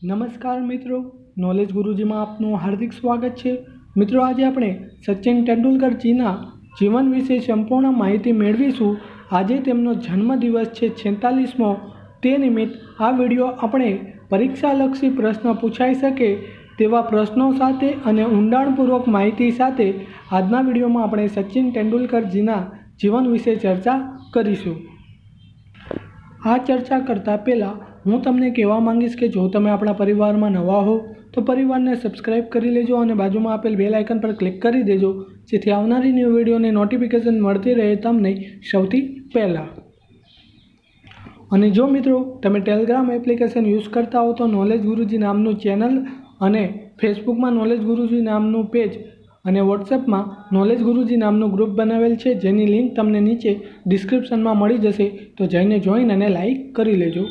નમસ્કાર મિત્રો, નોલેજ ગુરુજીમાં આપનું હાર્દિક સ્વાગત છે। મિત્રો, આજે આપણે સચિન તેંડુલકરજીના જીવન વિશે સંપૂર્ણ માહિતી મેળવીશું। આજે તેમનો જન્મદિવસ છે 46મો। તે નિમિત્ત આ વિડીયો આપણે પરીક્ષાલક્ષી પ્રશ્ન પૂછાઈ શકે તેવા પ્રશ્નો સાથે અને ઊંડાણપૂર્વક માહિતી સાથે આજના વિડીયોમાં આપણે સચિન તેંડુલકરજીના જીવન વિશે ચર્ચા કરીશું। આ ચર્ચા કરતાં પહેલાં હું તમને કહેવા માંગીશ કે જો તમે આપણા પરિવારમાં નવા હો તો પરિવારને સબસ્ક્રાઇબ કરી લેજો અને બાજુમાં આપેલ બેલ આઇકન પર ક્લિક કરી દેજો, જેથી આવનારી ન્યૂ વિડીયોની નોટિફિકેશન મળતી રહે તમને સૌથી પહેલાં। અને જો મિત્રો તમે ટેલિગ્રામ એપ્લિકેશન યુઝ કરતા હો તો નોલેજ ગુરુજી નામનું ચેનલ અને ફેસબુકમાં નોલેજ ગુરુજી નામનું પેજ અને વોટ્સએપમાં નોલેજ ગુરુજી નામનું ગ્રુપ બનાવેલ છે, જેની લિંક તમને નીચે ડિસ્ક્રિપ્શનમાં મળી જશે, તો જઈને જોઈન અને લાઈક કરી લેજો।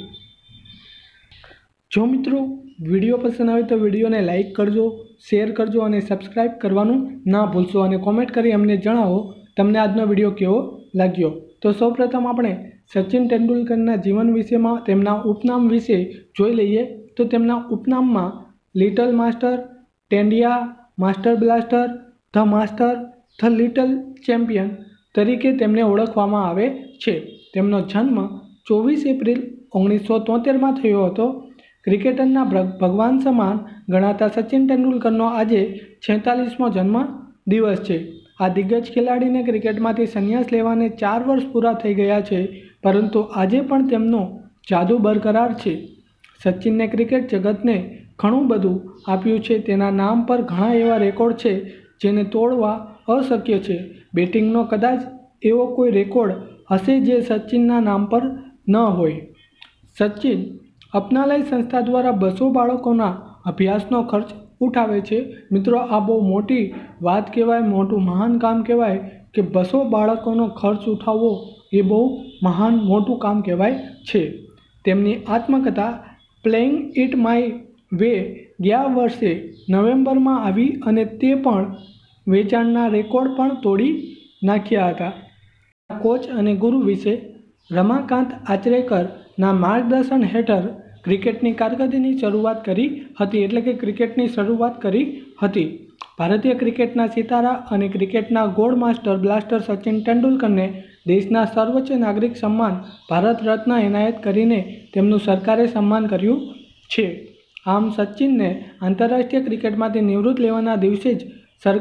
જો મિત્રો વિડીયો પસંદ આવે તો વિડીયોને લાઈક કરજો, શેર કરજો અને સબસ્ક્રાઇબ કરવાનું ના ભૂલશો અને કોમેન્ટ કરી અમને જણાવો તમને આજનો વિડીયો કેવો લાગ્યો। તો સૌપ્રથમ આપણે સચિન તેંડુલકરના જીવન વિશેમાં તેમના ઉપનામ વિશે જોઈ લઈએ। તો તેમના ઉપનામમાં little master, Tendlya, master blaster, the master, the little champion તરીકે તેમને ઓળખવામાં આવે છે। તેમનો જન્મ 24 એપ્રિલ 1973માં થયો હતો। ક્રિકેટરના ભગવાન સમાન ગણાતા સચિન તેંડુલકરનો આજે 46મો જન્મ દિવસ છે। આ દિગ્ગજ ખેલાડીને ક્રિકેટમાંથી સંન્યાસ લેવાને 4 વર્ષ પૂરા થઈ ગયા છે, પરંતુ આજે પણ તેમનો જાદુ બરકરાર છે। સચિનને ક્રિકેટ જગતને ઘણું બધું આપ્યું છે। તેના નામ પર ઘણા એવા રેકોર્ડ છે જેને તોડવા અશક્ય છે। બેટિંગનો કદાચ એવો કોઈ રેકોર્ડ હશે જે સચિનના નામ પર ન હોય। સચિન અપનાલય સંસ્થા દ્વારા 200 બાળકોના અભ્યાસનો ખર્ચ ઉઠાવે છે। મિત્રો, આ બહુ મોટી વાત કહેવાય, મોટું મહાન કામ કહેવાય કે 200 બાળકોનો ખર્ચ ઉઠાવવો એ બહુ મહાન મોટું કામ કહેવાય છે। તેમની આત્મકથા પ્લેઇંગ ઇટ માય વે ગયા વર્ષે નવેમ્બરમાં આવી અને તે પણ વેચાણના રેકોર્ડ પણ તોડી નાખ્યા હતા। કોચ અને ગુરુ વિશે રમાકાંત આચરેકરના માર્ગદર્શન હેઠળ ક્રિકેટની કારકિર્દીની શરૂઆત કરી હતી, એટલે કે ક્રિકેટની શરૂઆત કરી હતી। ભારતીય ક્રિકેટના સિતારા અને ક્રિકેટના ગોલ્ડ માસ્ટર બ્લાસ્ટર સચિન તેંડુલકરને દેશના સર્વોચ્ચ નાગરિક સન્માન ભારત રત્ન એનાયત કરીને તેમનું સરકારે સન્માન કર્યું છે। આમ સચિનને આંતરરાષ્ટ્રીય ક્રિકેટમાંથી નિવૃત્ત લેવાના દિવસે જ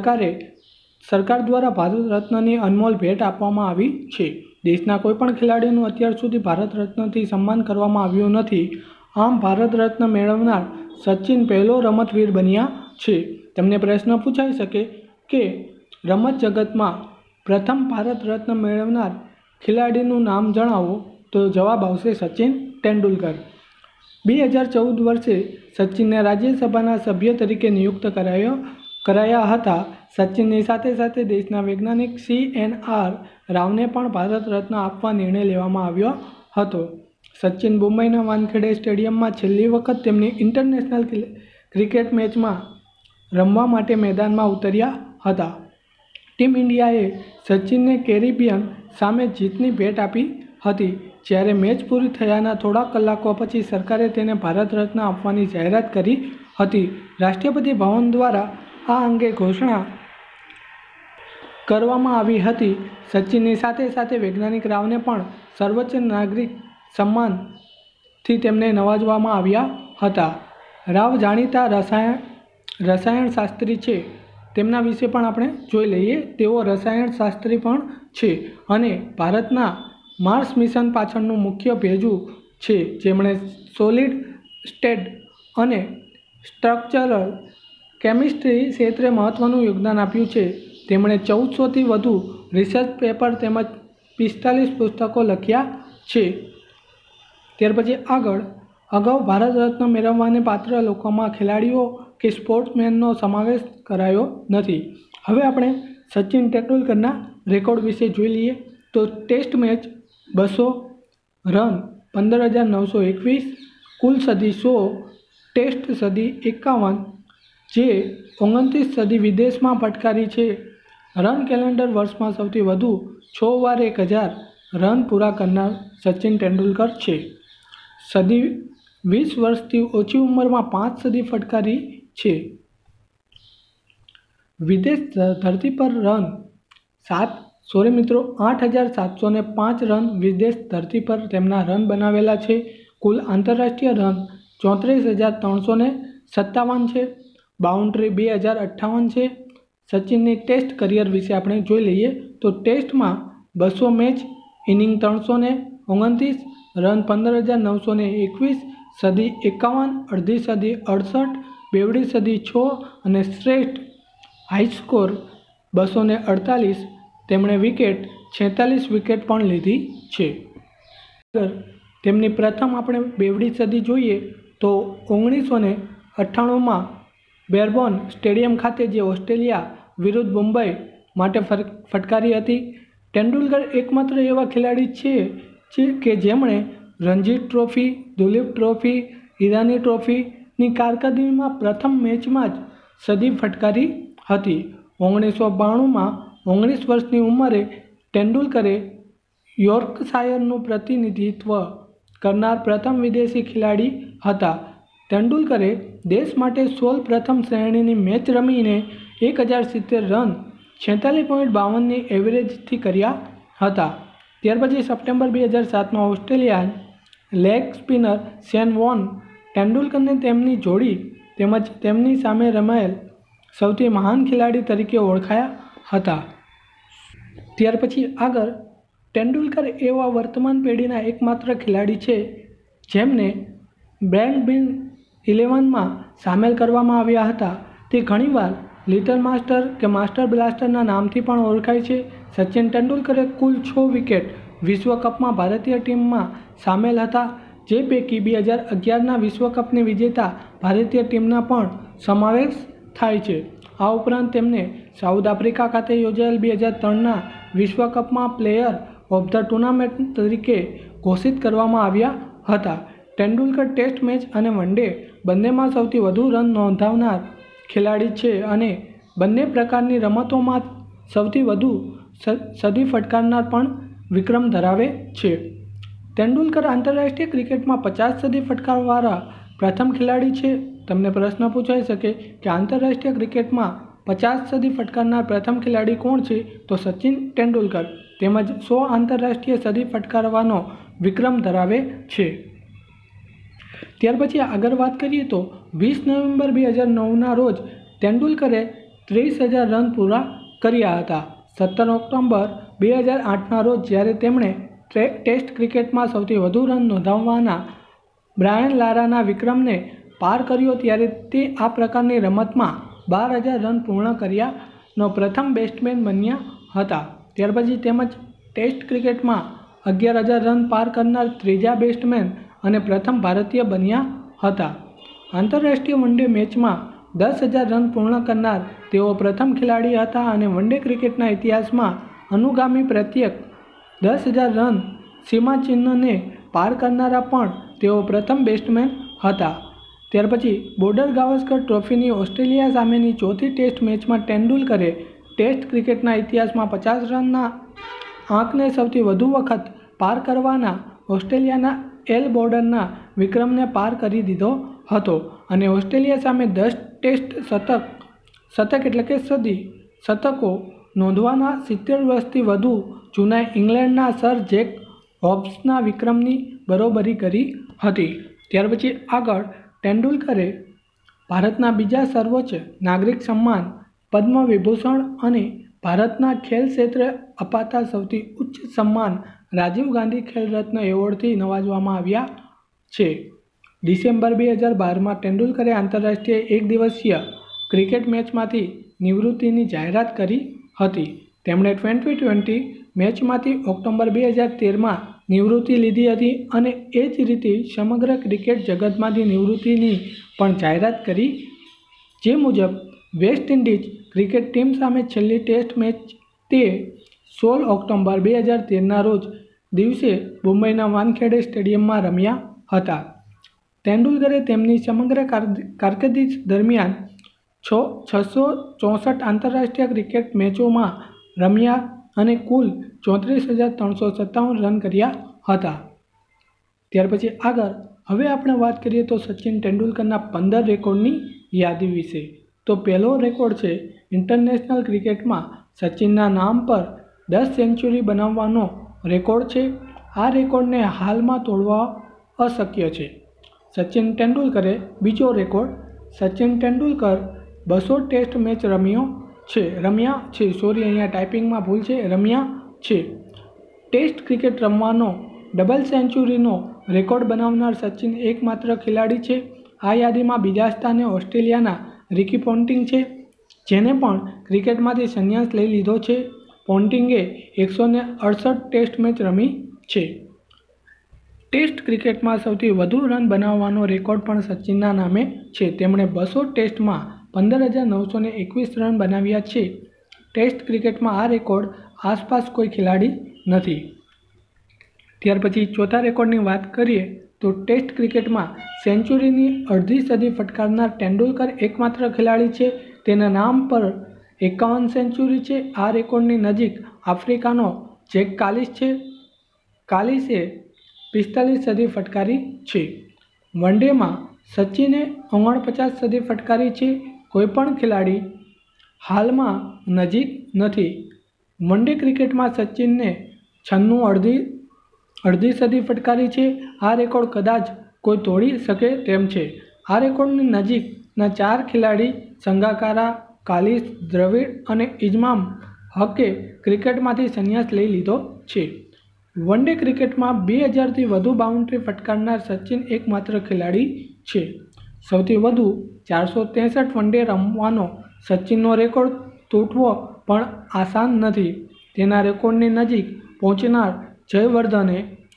સરકાર દ્વારા ભારત રત્નની અનમોલ ભેટ આપવામાં આવી છે। દેશના કોઈપણ ખેલાડીનું અત્યાર સુધી ભારત રત્નથી સન્માન કરવામાં આવ્યું નથી। આમ ભારત રત્ન મેળવનાર સચિન પહેલો રમતવીર બન્યા છે। તમને પ્રશ્ન પૂછાઈ શકે કે રમત જગતમાં પ્રથમ ભારત રત્ન મેળવનાર ખેલાડીનું નામ જણાવો, તો જવાબ આવશે સચિન તેંડુલકર। 2014 વર્ષે સચિનને રાજ્યસભાના સભ્ય તરીકે નિયુક્ત કરાયા હતા। સચિનની સાથે સાથે દેશના વૈજ્ઞાનિક CNR રાવને પણ ભારત રત્ન આપવા નિર્ણય લેવામાં આવ્યો હતો। સચિન મુંબઈના વાનખેડે સ્ટેડિયમમાં છેલ્લી વખત તેમની ઇન્ટરનેશનલ ક્રિકેટ મેચમાં રમવા માટે મેદાનમાં ઉતર્યા હતા। ટીમ ઇન્ડિયાએ સચિનને કેરેબિયન સામે જીતની ભેટ આપી હતી, જ્યારે મેચ પૂરી થયાના થોડા કલાકો પછી સરકારે તેને ભારત રત્ન આપવાની જાહેરાત કરી હતી। રાષ્ટ્રપતિ ભવન દ્વારા આ અંગે ઘોષણા કરવામાં આવી હતી। સચિનની સાથે સાથે વૈજ્ઞાનિક રાવને પણ સર્વોચ્ચ નાગરિક સન્માનથી તેમને નવાજવામાં આવ્યા હતા। રાવ જાણીતા રસાયણશાસ્ત્રી છે, તેમના વિશે પણ આપણે જોઈ લઈએ। તેઓ રસાયણશાસ્ત્રી પણ છે અને ભારતના માર્સ મિશન પાછળનું મુખ્ય ભેજુ છે, જેમણે સોલિડ સ્ટેટ અને સ્ટ્રક્ચરલ કેમિસ્ટ્રી ક્ષેત્રે મહત્વનું યોગદાન આપ્યું છે। તેમણે 1400થી વધુ રિસર્ચ પેપર તેમજ 45 પુસ્તકો લખ્યા છે। ત્યાર પછી અગાઉ ભારત રત્ન મેળવવાને પાત્ર લોકોમાં ખેલાડીઓ કે સ્પોર્ટ્સમેનનો સમાવેશ કરાયો નથી। હવે આપણે સચિન તેંડુલકરના રેકોર્ડ વિશે જોઈ લઈએ। તો ટેસ્ટ મેચ 200 રન 15,921, કુલ સદી 100, ટેસ્ટ સદી 51, જે 29 સદી વિદેશમાં ફટકારી છે। રન કેલેન્ડર વર્ષમાં સૌથી વધુ 6 વાર 1000 રન પૂરા કરનાર સચિન તેંડુલકર છે। સદી 20 વર્ષથી ઓછી ઉંમરમાં 5 સદી ફટકારી છે। વિદેશ ધરતી પર રન 8,705 રન વિદેશ ધરતી પર તેમના રન બનાવેલા છે। કુલ આંતરરાષ્ટ્રીય રન 34,357 છે। બાઉન્ડ્રી 2058 છે। સચિનની ટેસ્ટ કરિયર વિશે આપણે જોઈ લઈએ તો ટેસ્ટમાં 200 મેચ, ઇનિંગ 329, રન 15,921, સદી 51, અડધી સદી 68, બેવડી સદી 6 અને શ્રેષ્ઠ હાઈસ્કોર 248। તેમણે વિકેટ 46 વિકેટ પણ લીધી છે। તેમની પ્રથમ આપણે બેવડી સદી જોઈએ તો 1998માં બેરબોન સ્ટેડિયમ ખાતે જે ઓસ્ટ્રેલિયા વિરુદ્ધ મુંબઈ માટે ફટકારી હતી। તેંડુલકર એકમાત્ર એવા ખેલાડી છે કે જેમણે રણજી ટ્રોફી, દુલીપ ટ્રોફી, ઈરાની ટ્રોફીની કારકિર્દીમાં પ્રથમ મેચમાં જ સદી ફટકારી હતી। 1992માં 19 વર્ષની ઉંમરે તેંડુલકરે યોર્કશાયરનું પ્રતિનિધિત્વ કરનાર પ્રથમ વિદેશી ખેલાડી હતા। તેંડુલકરે દેશ માટે 16 પ્રથમ શ્રેણીની મેચ રમીને 1070 રન 46.52ની એવરેજથી કર્યા હતા। ત્યાર પછી સપ્ટેમ્બર 2007માં Australian leg spinner Shane Warne તેંડુલકરને તેમની જોડી તેમજ તેમની સામે રમાયેલ સૌથી મહાન ખેલાડી તરીકે ઓળખાયા હતા। ત્યાર પછી આગળ તેંડુલકર એવા વર્તમાન પેઢીના એકમાત્ર ખેલાડી છે જેમને બ્રેન્ડ બિન 11માં સામેલ કરવામાં આવ્યા હતા। તે ઘણીવાર લિટલ માસ્ટર કે માસ્ટર બ્લાસ્ટરના નામથી પણ ઓળખાય છે। સચિન તેંડુલકરે કુલ 6 વિકેટ વિશ્વકપમાં ભારતીય ટીમમાં સામેલ હતા, જે પૈકી 2011ના વિશ્વકપની વિજેતા ભારતીય ટીમના પણ સમાવેશ થાય છે। આ ઉપરાંત તેમને સાઉથ આફ્રિકા ખાતે યોજાયેલ 2003ના વિશ્વકપમાં પ્લેયર ઓફ ધ ટુર્નામેન્ટ તરીકે ઘોષિત કરવામાં આવ્યા હતા। તેંડુલકર ટેસ્ટ મેચ અને વન ડે બંનેમાં સૌથી વધુ રન નોંધાવનાર ખેલાડી છે અને બંને પ્રકારની રમતોમાં સૌથી વધુ સદી ફટકારનાર પણ વિક્રમ ધરાવે છે। તેંડુલકર આંતરરાષ્ટ્રીય ક્રિકેટમાં 50 સદી ફટકારવાળા પ્રથમ ખેલાડી છે। તમને પ્રશ્ન પૂછાઈ શકે કે આંતરરાષ્ટ્રીય ક્રિકેટમાં 50 સદી ફટકારનાર પ્રથમ ખેલાડી કોણ છે? તો સચિન તેંડુલકર તેમજ 100 આંતરરાષ્ટ્રીય સદી ફટકારવાનો વિક્રમ ધરાવે છે। ત્યાર પછી આગળ વાત કરીએ તો 20 નવેમ્બર 2009ના રોજ તેંડુલકરે 30,000 રન પૂરા કર્યા હતા। 17 ઓક્ટોબર 2008ના રોજ જ્યારે તેમણે ટેસ્ટ ક્રિકેટમાં સૌથી વધુ રન નોંધાવવાના બ્રાયન લારાના વિક્રમને પાર કર્યો ત્યારે તે આ પ્રકારની રમતમાં 12,000 રન પૂર્ણ કર્યાનો પ્રથમ બેટ્સમેન બન્યા હતા। ત્યાર પછી તેમજ ટેસ્ટ ક્રિકેટમાં 11,000 રન પાર કરનાર ત્રીજા બેટ્સમેન અને પ્રથમ ભારતીય બન્યા હતા। આંતરરાષ્ટ્રીય વન ડે મેચમાં 10,000 રન પૂર્ણ કરનાર તેઓ પ્રથમ ખેલાડી હતા અને વન ડે ક્રિકેટના ઇતિહાસમાં અનુગામી પ્રત્યેક 10,000 રન સીમાચિહ્નને પાર કરનારા પણ તેઓ પ્રથમ બેટ્સમેન હતા। ત્યાર પછી બોર્ડર ગાવસ્કર ટ્રોફીની ઓસ્ટ્રેલિયા સામેની ચોથી ટેસ્ટ મેચમાં તેંડુલકરે ટેસ્ટ ક્રિકેટના ઇતિહાસમાં 50 રનના આંકને સૌથી વધુ વખત પાર કરવાના ઓસ્ટ્રેલિયાના એલ બોર્ડરના વિક્રમને પાર કરી દીધો હતો અને ઓસ્ટ્રેલિયા સામે 10 ટેસ્ટ શતક એટલે કે શતકો નોંધવાના 70 વર્ષથી વધુ જૂના ઇંગ્લેન્ડના સર જેક હોબ્સના વિક્રમની બરોબરી કરી હતી। ત્યાર પછી આગળ તેંડુલકરે ભારતના બીજા સર્વોચ્ચ નાગરિક સન્માન પદ્મ વિભૂષણ અને ભારતના ખેલ ક્ષેત્રે અપાતા સૌથી ઉચ્ચ સન્માન રાજીવ ગાંધી ખેલ રત્ન એવોર્ડથી નવાજવામાં આવ્યા છે। ડિસેમ્બર 2012માં તેંડુલકરે આંતરરાષ્ટ્રીય એક દિવસીય ક્રિકેટ મેચમાંથી નિવૃત્તિની જાહેરાત કરી હતી। તેમણે T20 મેચમાંથી ઓક્ટોબર 2013માં નિવૃત્તિ લીધી હતી અને એ જ રીતે સમગ્ર ક્રિકેટ જગતમાંથી નિવૃત્તિની પણ જાહેરાત કરી, જે મુજબ વેસ્ટ ઇન્ડીઝ ક્રિકેટ ટીમ સામે છેલ્લી ટેસ્ટ મેચ તે 16 ઓક્ટોબર 2013ના રોજ દિવસે મુંબઈના વાનખેડે સ્ટેડિયમમાં રમ્યા હતા। તેંડુલકરે તેમની સમગ્ર કારકિર્દી દરમિયાન 664 આંતરરાષ્ટ્રીય ક્રિકેટ મેચોમાં રમ્યા અને કુલ 34,357 રન કર્યા હતા। ત્યાર પછી આગળ હવે આપણે વાત કરીએ તો સચિન તેંડુલકરના 15 રેકોર્ડની યાદી વિશે। તો પહેલો રેકોર્ડ છે ઇન્ટરનેશનલ ક્રિકેટમાં સચિનના નામ પર 10 સેન્ચુરી બનાવવાનો રેકોર્ડ છે। આ રેકોર્ડને હાલમાં તોડવા અશક્ય છે। સચિન તેંડુલકરે બીજો record, Sachin Tendulkar 200 test match રમ્યા છે। અહીંયા ટાઈપિંગમાં ભૂલ છે, રમ્યા છે। ટેસ્ટ ક્રિકેટ રમવાનો ડબલ સેન્ચુરીનો રેકોર્ડ બનાવનાર સચિન એકમાત્ર ખેલાડી છે। આ યાદીમાં બીજા સ્થાને ઓસ્ટ્રેલિયાના રિકી પોન્ટિંગ છે, જેને પણ ક્રિકેટમાંથી સંન્યાસ લઈ લીધો છે। પોન્ટિંગે 168 ટેસ્ટ મેચ રમી છે। ટેસ્ટ ક્રિકેટમાં સૌથી વધુ રન બનાવવાનો રેકોર્ડ પણ સચિનના નામે છે। તેમણે 200 ટેસ્ટમાં 15,921 રન બનાવ્યા છે। ટેસ્ટ ક્રિકેટમાં આ રેકોર્ડ આસપાસ કોઈ ખેલાડી નથી। ત્યાર પછી ચોથા રેકોર્ડની વાત કરીએ તો ટેસ્ટ ક્રિકેટમાં સેન્ચુરીની અડધી સદી ફટકારનાર તેંડુલકર એકમાત્ર ખેલાડી છે। તેના નામ પર 51 સેન્ચુરી છે। આ રેકોર્ડની નજીક આફ્રિકાનો જેક કાલિસ છે। કાલિસે 45 સદી ફટકારી છે। વન ડેમાં સચિને 49 સદી ફટકારી છે। કોઈપણ ખેલાડી હાલમાં નજીક નથી। વન ડે ક્રિકેટમાં સચિનને 96 અડધી સદી ફટકારી છે। આ રેકોર્ડ કદાચ કોઈ તોડી શકે તેમ છે। આ રેકોર્ડની નજીકના 4 ખેલાડી સંગાકારા, કાલિસ, દ્રવિડ અને ઇમામ હકે ક્રિકેટમાંથી સંન્યાસ લઈ લીધો છે। વન ડે ક્રિકેટમાં 2000થી વધુ બાઉન્ડ્રી ફટકારનાર સચિન એકમાત્ર ખેલાડી છે। સૌથી વધુ 463 વન ડે રમવાનો સચિનનો રેકોર્ડ તૂટવો પણ આસાન નથી। તેના રેકોર્ડની નજીક પહોંચનાર જયવર્ધને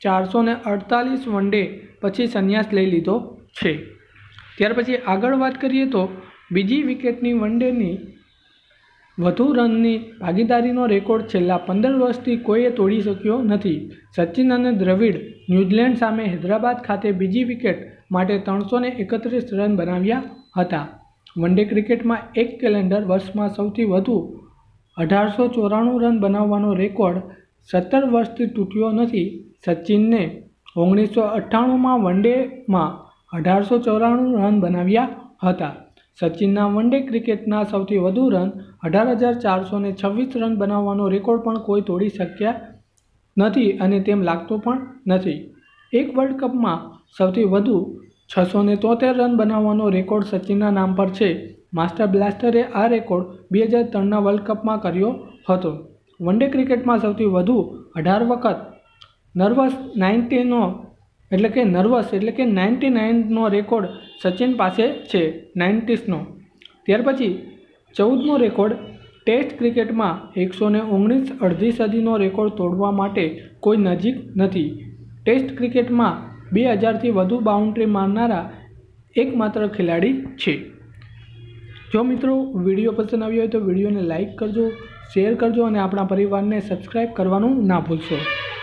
448 વન ડે પછી સંન્યાસ લઈ લીધો છે। ત્યાર પછી આગળ વાત કરીએ તો બીજી વિકેટની વન ડેની વધુ રનની ભાગીદારીનો રેકોર્ડ છેલ્લા 15 વર્ષથી કોઈએ તોડી શક્યો નથી। સચિન અને દ્રવિડ ન્યૂઝીલેન્ડ સામે હૈદરાબાદ ખાતે બીજી વિકેટ માટે 331 રન બનાવ્યા હતા। વન ડે ક્રિકેટમાં એક કેલેન્ડર વર્ષમાં સૌથી વધુ 1894 રન બનાવવાનો રેકોર્ડ 17 વર્ષથી તૂટ્યો નથી। સચિને 1998માં વન ડેમાં 1894 રન બનાવ્યા હતા। સચિનના વન ડે ક્રિકેટના સૌથી વધુ રન 18,426 રન બનાવવાનો રેકોર્ડ પણ કોઈ તોડી શક્યા નથી અને તેમ લાગતું પણ નથી। એક વર્લ્ડ કપમાં સૌથી વધુ 673 રન બનાવવાનો રેકોર્ડ સચિનના નામ પર છે। માસ્ટર બ્લાસ્ટરે આ રેકોર્ડ 2003ના વર્લ્ડ કપમાં કર્યો હતો। વન ડે ક્રિકેટમાં સૌથી વધુ 18 વખત નર્વસ 99નો રેકોર્ડ સચિન પાસે છે, 90નો। ત્યાર પછી 14મો રેકોર્ડ, ટેસ્ટ ક્રિકેટમાં 119 અડધી સદીનો રેકોર્ડ તોડવા માટે કોઈ નજીક નથી। ટેસ્ટ ક્રિકેટમાં 2000થી વધુ બાઉન્ડ્રી મારનારા એકમાત્ર ખેલાડી છે। જો મિત્રો વિડીયો પસંદ આવ્યો હોય તો વિડીયોને લાઇક કરજો, શેર કરજો અને આપણા પરિવારને સબસ્ક્રાઈબ કરવાનું ના ભૂલશો।